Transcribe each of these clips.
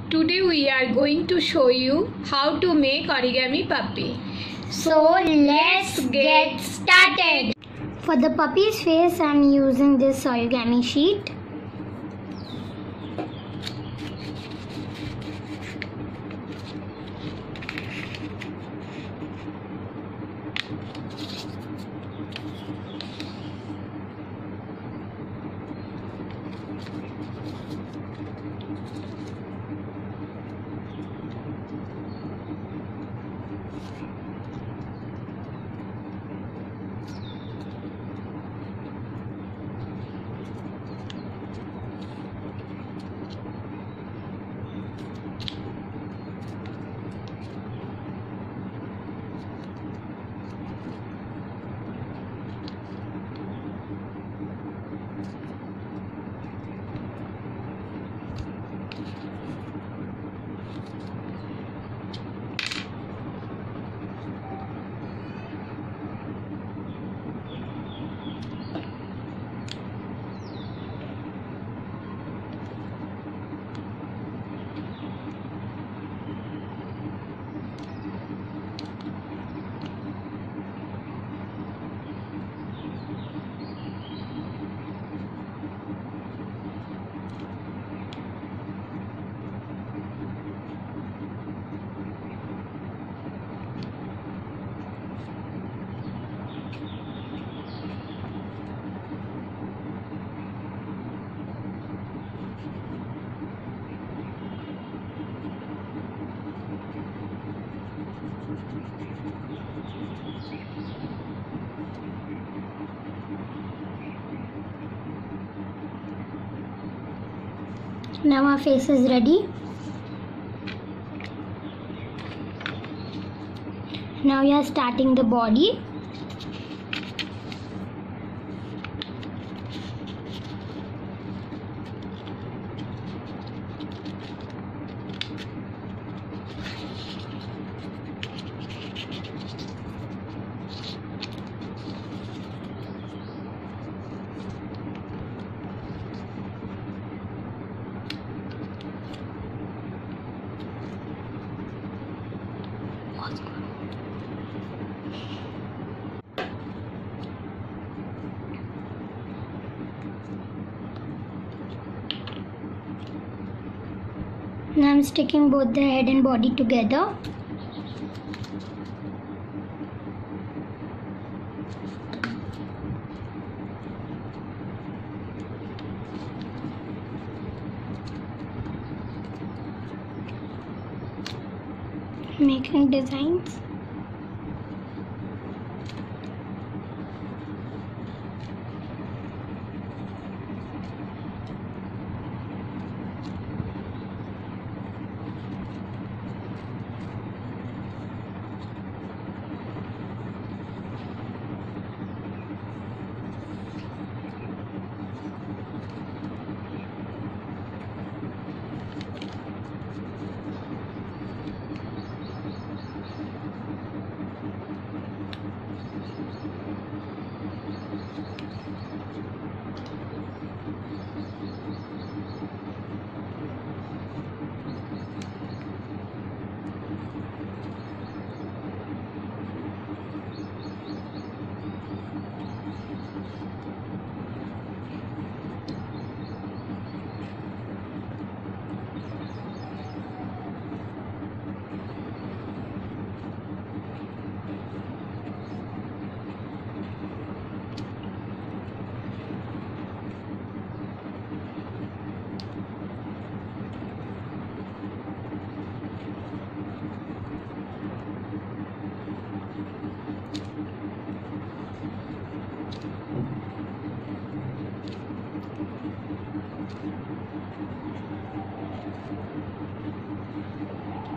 Today we are going to show you how to make origami puppy. So let's get started. For the puppy's face, I'm using this origami sheet. Now our face is ready. Now we are starting the body. Now I'm sticking both the head and body together. Making designs.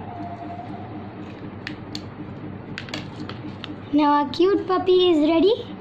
Now our cute puppy is ready.